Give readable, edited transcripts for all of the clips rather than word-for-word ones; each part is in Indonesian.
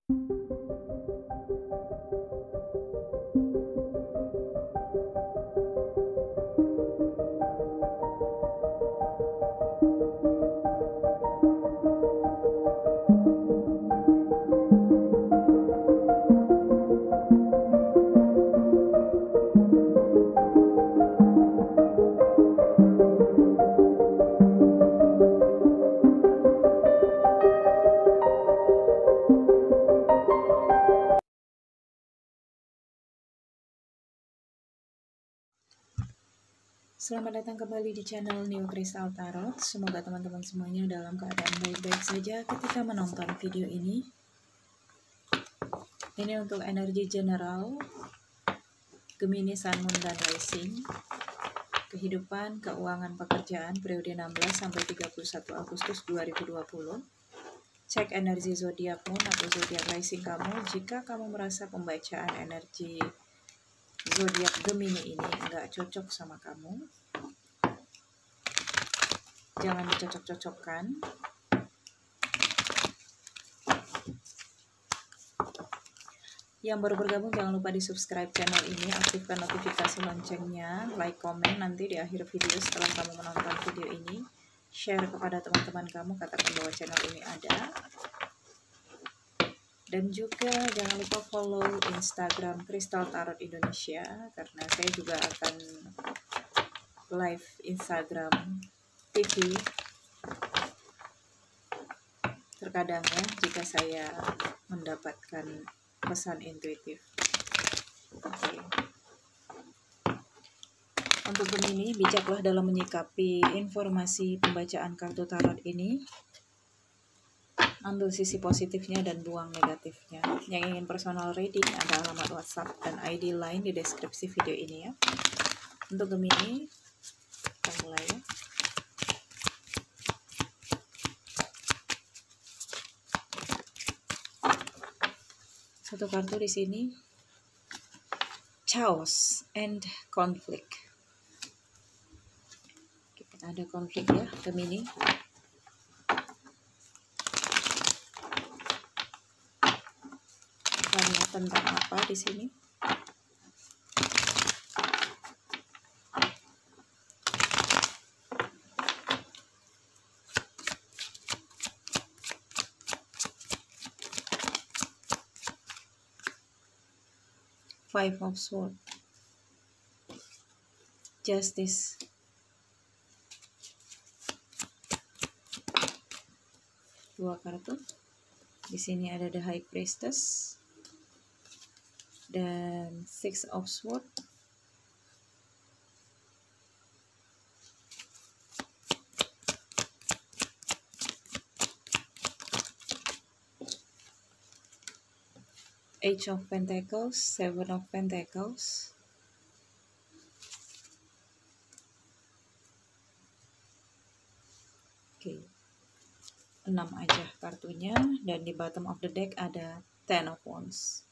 Selamat datang kembali di channel New Crystal Tarot. Semoga teman-teman semuanya dalam keadaan baik-baik saja ketika menonton video ini. Ini untuk energi general Gemini, Sun, Moon, dan Rising. Kehidupan, keuangan, pekerjaan periode 16 sampai 31 Agustus 2020. Cek energi zodiak Moon atau zodiak Rising kamu. Jika kamu merasa pembacaan energi zodiak Gemini ini enggak cocok sama kamu, jangan dicocok-cocokkan. Yang baru bergabung jangan lupa di subscribe channel ini, aktifkan notifikasi loncengnya, like, komen nanti di akhir video setelah kamu menonton video ini. Share kepada teman-teman kamu, katakan bahwa channel ini ada. Dan juga jangan lupa follow Instagram Crystal Tarot Indonesia, karena saya juga akan live Instagram TV terkadang ya, jika saya mendapatkan pesan intuitif. Oke. Untuk Gemini, bijaklah dalam menyikapi informasi pembacaan kartu tarot ini. Ambil sisi positifnya dan buang negatifnya. Yang ingin personal reading ada alamat WhatsApp dan ID line di deskripsi video ini ya. Untuk Gemini, kita mulai ya. Satu kartu di sini, chaos and conflict. Kita ada konflik ya, Gemini. Karena tentang apa di sini? Five of Swords, Justice, dua kartu. Di sini ada The High Priestess dan Six of Swords. Age of Pentacles, Seven of Pentacles. Oke. 6 aja kartunya, dan di bottom of the deck ada Ten of Wands.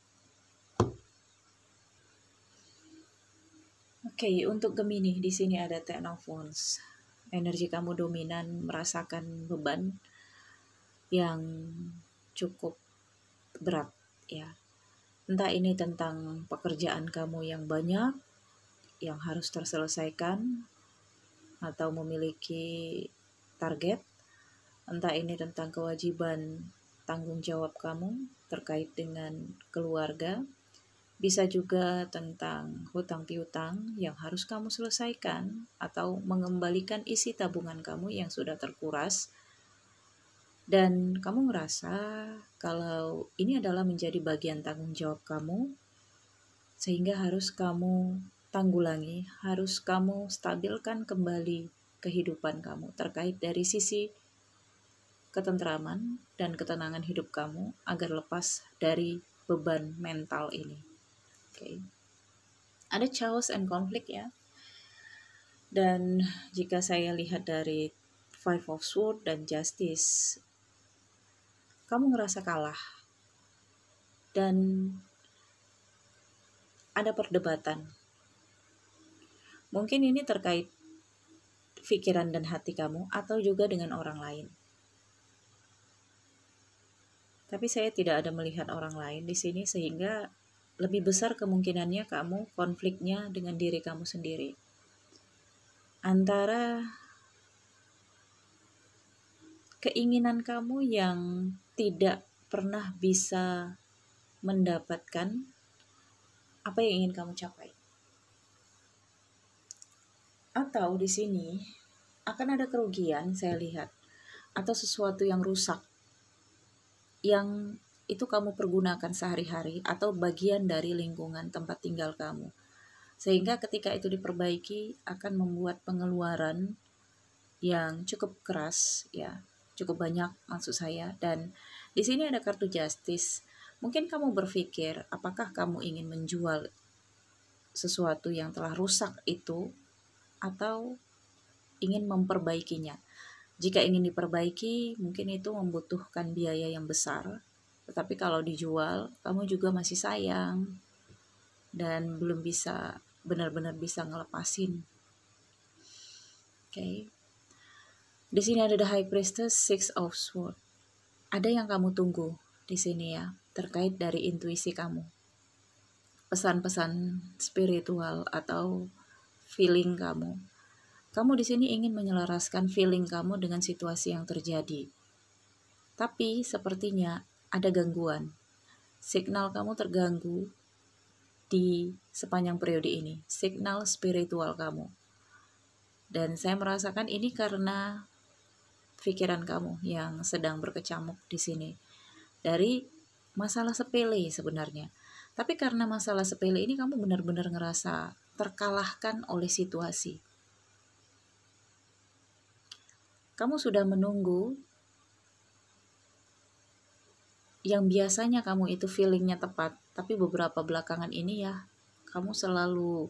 Oke, untuk Gemini di sini ada Ten of Wands. Energi kamu dominan, merasakan beban yang cukup berat ya. Entah ini tentang pekerjaan kamu yang banyak yang harus terselesaikan atau memiliki target. Entah ini tentang kewajiban tanggung jawab kamu terkait dengan keluarga. Bisa juga tentang hutang piutang yang harus kamu selesaikan atau mengembalikan isi tabungan kamu yang sudah terkuras. Dan kamu merasa kalau ini adalah menjadi bagian tanggung jawab kamu, sehingga harus kamu tanggulangi, harus kamu stabilkan kembali kehidupan kamu terkait dari sisi ketentraman dan ketenangan hidup kamu agar lepas dari beban mental ini. Oke. Ada chaos and conflict ya. Dan jika saya lihat dari Five of Swords dan Justice, kamu ngerasa kalah. Dan ada perdebatan. Mungkin ini terkait pikiran dan hati kamu atau juga dengan orang lain. Tapi saya tidak ada melihat orang lain di sini, sehingga lebih besar kemungkinannya kamu konfliknya dengan diri kamu sendiri. Antara keinginan kamu yang tidak pernah bisa mendapatkan apa yang ingin kamu capai. Atau di sini akan ada kerugian, saya lihat, atau sesuatu yang rusak yang itu kamu pergunakan sehari-hari atau bagian dari lingkungan tempat tinggal kamu. Sehingga ketika itu diperbaiki akan membuat pengeluaran yang cukup keras, ya, cukup banyak maksud saya. Dan di sini ada kartu justice. Mungkin kamu berpikir apakah kamu ingin menjual sesuatu yang telah rusak itu atau ingin memperbaikinya. Jika ingin diperbaiki, mungkin itu membutuhkan biaya yang besar. Tetapi kalau dijual, kamu juga masih sayang dan belum bisa benar-benar bisa ngelepasin. Oke. Di sini ada the High Priestess, Six of Swords. Ada yang kamu tunggu di sini ya, terkait dari intuisi kamu. Pesan-pesan spiritual atau feeling kamu. Kamu di sini ingin menyelaraskan feeling kamu dengan situasi yang terjadi. Tapi sepertinya ada gangguan. Signal kamu terganggu di sepanjang periode ini. Signal spiritual kamu. Dan saya merasakan ini karena pikiran kamu yang sedang berkecamuk di sini. Dari masalah sepele sebenarnya. Tapi karena masalah sepele ini kamu benar-benar ngerasa terkalahkan oleh situasi. Kamu sudah menunggu yang biasanya kamu itu feelingnya tepat, tapi beberapa belakangan ini ya, kamu selalu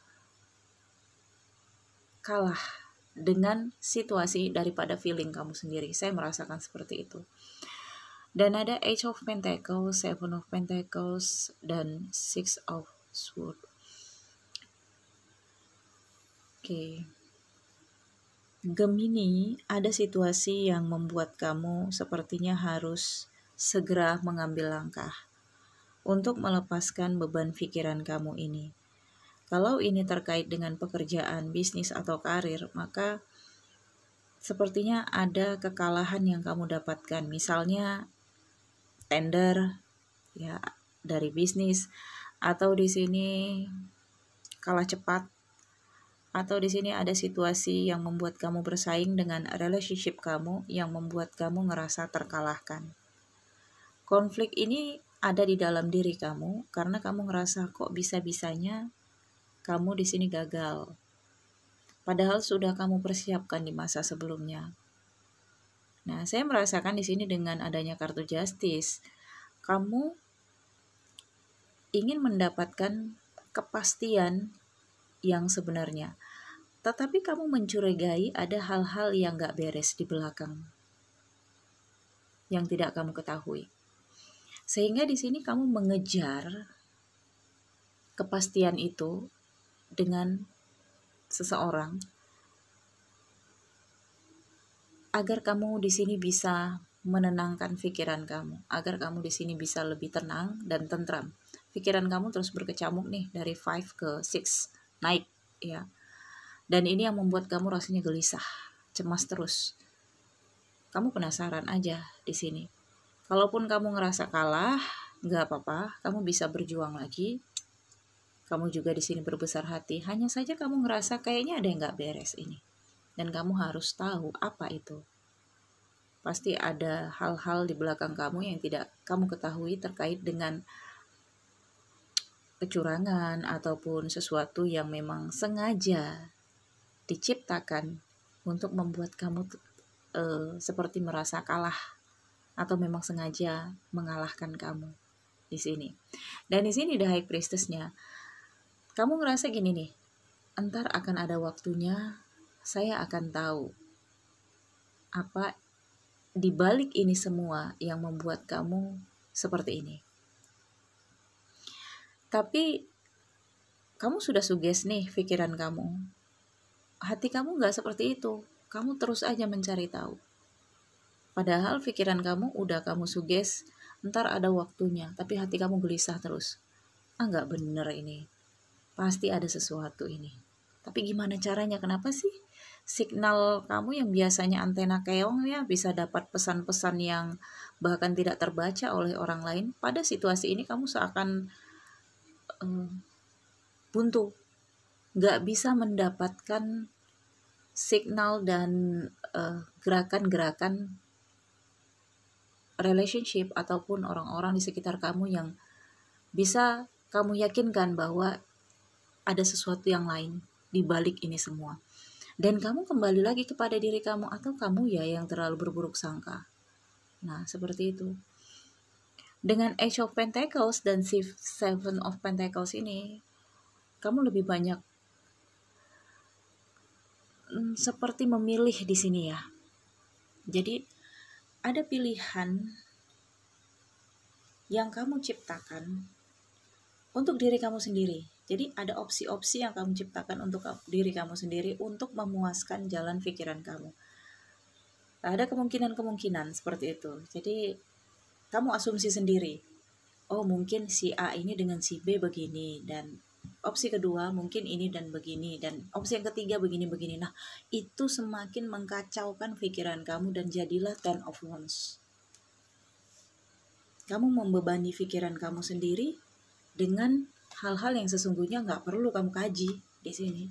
kalah dengan situasi daripada feeling kamu sendiri. Saya merasakan seperti itu. Dan ada Age of Pentacles, Seven of Pentacles, dan Six of Swords. Oke. Gemini, ada situasi yang membuat kamu sepertinya harus segera mengambil langkah untuk melepaskan beban pikiran kamu ini. Kalau ini terkait dengan pekerjaan, bisnis, atau karir, maka sepertinya ada kekalahan yang kamu dapatkan. Misalnya tender ya dari bisnis, atau di sini kalah cepat, atau di sini ada situasi yang membuat kamu bersaing dengan relationship kamu yang membuat kamu ngerasa terkalahkan. Konflik ini ada di dalam diri kamu karena kamu ngerasa kok bisa-bisanya kamu di sini gagal. Padahal sudah kamu persiapkan di masa sebelumnya. Nah, saya merasakan di sini dengan adanya kartu justice, kamu ingin mendapatkan kepastian yang sebenarnya. Tetapi kamu mencurigai ada hal-hal yang gak beres di belakang yang tidak kamu ketahui. Sehingga di sini kamu mengejar kepastian itu dengan seseorang agar kamu di sini bisa menenangkan pikiran kamu, agar kamu di sini bisa lebih tenang dan tentram. Pikiran kamu terus berkecamuk nih dari 5 ke 6 naik ya. Dan ini yang membuat kamu rasanya gelisah, cemas terus. Kamu penasaran aja di sini. Kalaupun kamu ngerasa kalah, nggak apa-apa, kamu bisa berjuang lagi. Kamu juga di sini berbesar hati. Hanya saja kamu ngerasa kayaknya ada yang nggak beres ini. Dan kamu harus tahu apa itu. Pasti ada hal-hal di belakang kamu yang tidak kamu ketahui terkait dengan kecurangan ataupun sesuatu yang memang sengaja diciptakan untuk membuat kamu seperti merasa kalah atau memang sengaja mengalahkan kamu di sini. Dan di sini the High Priestess-nya, kamu ngerasa gini nih, entar akan ada waktunya saya akan tahu apa di balik ini semua yang membuat kamu seperti ini. Tapi kamu sudah suges nih pikiran kamu. Hati kamu gak seperti itu. Kamu terus aja mencari tahu. Padahal pikiran kamu udah kamu suges ntar ada waktunya, tapi hati kamu gelisah terus. Nggak bener ini, pasti ada sesuatu ini. Tapi gimana caranya? Kenapa sih signal kamu yang biasanya antena keong ya bisa dapat pesan-pesan yang bahkan tidak terbaca oleh orang lain? Pada situasi ini kamu seakan buntu, nggak bisa mendapatkan signal dan gerakan-gerakan relationship ataupun orang-orang di sekitar kamu yang bisa kamu yakinkan bahwa ada sesuatu yang lain di balik ini semua. Dan kamu kembali lagi kepada diri kamu, atau kamu ya yang terlalu berburuk sangka. Nah, seperti itu. Dengan Age of Pentacles dan Seven of Pentacles ini, kamu lebih banyak seperti memilih di sini ya. Jadi, ada pilihan yang kamu ciptakan untuk diri kamu sendiri. Jadi ada opsi-opsi yang kamu ciptakan untuk diri kamu sendiri untuk memuaskan jalan pikiran kamu. Ada kemungkinan-kemungkinan seperti itu. Jadi kamu asumsi sendiri. Oh, mungkin si A ini dengan si B begini, dan opsi kedua mungkin ini dan begini, dan opsi yang ketiga begini-begini. Nah, itu semakin mengkacaukan pikiran kamu dan jadilah Ten of Wands. Kamu membebani pikiran kamu sendiri dengan hal-hal yang sesungguhnya nggak perlu kamu kaji di sini.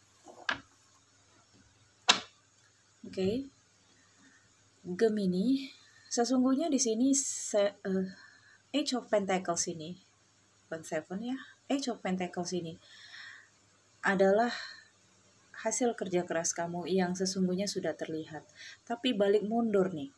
Oke. Gemini, sesungguhnya di sini Age of Pentacles ini, bukan Seven ya, Age of Pentacles ini adalah hasil kerja keras kamu yang sesungguhnya sudah terlihat. Tapi balik mundur nih,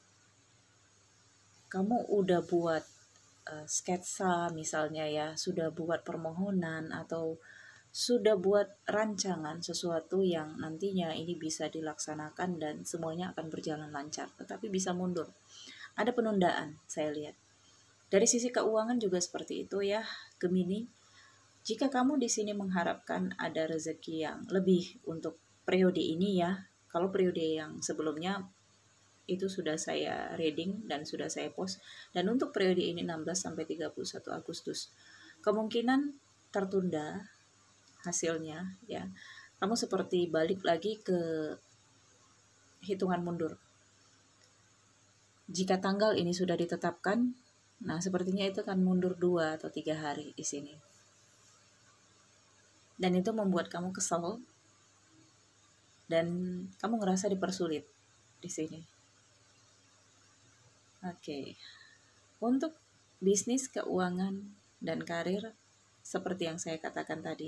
kamu udah buat sketsa misalnya ya, sudah buat permohonan atau sudah buat rancangan sesuatu yang nantinya ini bisa dilaksanakan dan semuanya akan berjalan lancar, tetapi bisa mundur. Ada penundaan, saya lihat. Dari sisi keuangan juga seperti itu ya, Gemini. Jika kamu di sini mengharapkan ada rezeki yang lebih untuk periode ini ya, kalau periode yang sebelumnya itu sudah saya reading dan sudah saya post, dan untuk periode ini 16 sampai 31 Agustus kemungkinan tertunda hasilnya ya. Kamu seperti balik lagi ke hitungan mundur. Jika tanggal ini sudah ditetapkan, nah sepertinya itu akan mundur 2 atau 3 hari di sini. Dan itu membuat kamu kesal dan kamu ngerasa dipersulit di sini. Oke. Untuk bisnis, keuangan, dan karir, seperti yang saya katakan tadi,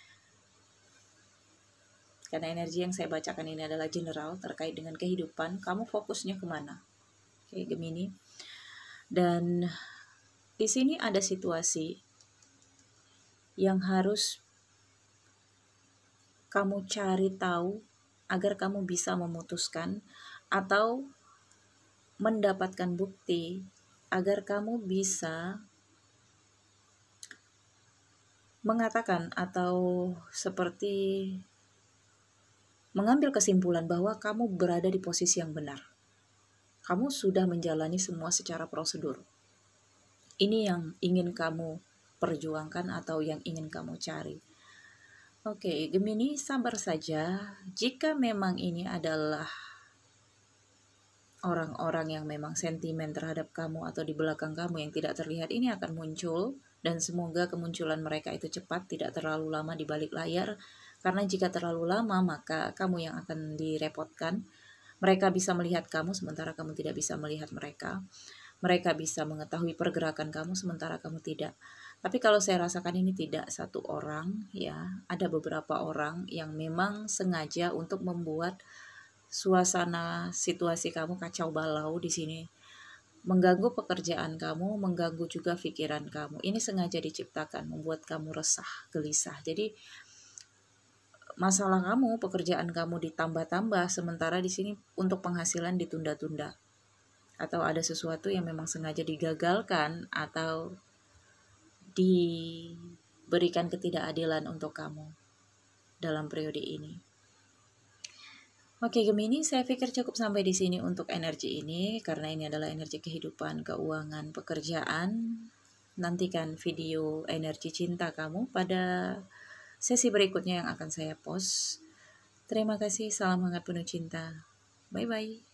karena energi yang saya bacakan ini adalah general terkait dengan kehidupan, kamu fokusnya kemana? Oke, Gemini. Dan di sini ada situasi yang harus kamu cari tahu agar kamu bisa memutuskan atau mendapatkan bukti agar kamu bisa mengatakan atau seperti mengambil kesimpulan bahwa kamu berada di posisi yang benar. Kamu sudah menjalani semua secara prosedur. Ini yang ingin kamu perjuangkan atau yang ingin kamu cari. Oke, Gemini, sabar saja. Jika memang ini adalah orang-orang yang memang sentimen terhadap kamu atau di belakang kamu yang tidak terlihat, ini akan muncul, dan semoga kemunculan mereka itu cepat, tidak terlalu lama di balik layar, karena jika terlalu lama maka kamu yang akan direpotkan. Mereka bisa melihat kamu sementara kamu tidak bisa melihat mereka. Mereka bisa mengetahui pergerakan kamu sementara kamu tidak. Tapi kalau saya rasakan ini tidak satu orang ya, ada beberapa orang yang memang sengaja untuk membuat suasana situasi kamu kacau balau di sini, mengganggu pekerjaan kamu, mengganggu juga pikiran kamu. Ini sengaja diciptakan membuat kamu resah, gelisah. Jadi masalah kamu, pekerjaan kamu ditambah-tambah, sementara di sini untuk penghasilan ditunda-tunda. Atau ada sesuatu yang memang sengaja digagalkan atau diberikan ketidakadilan untuk kamu dalam periode ini. Oke Gemini, saya pikir cukup sampai di sini untuk energi ini, karena ini adalah energi kehidupan, keuangan, pekerjaan. Nantikan video energi cinta kamu pada sesi berikutnya yang akan saya post. Terima kasih, salam hangat penuh cinta. Bye-bye.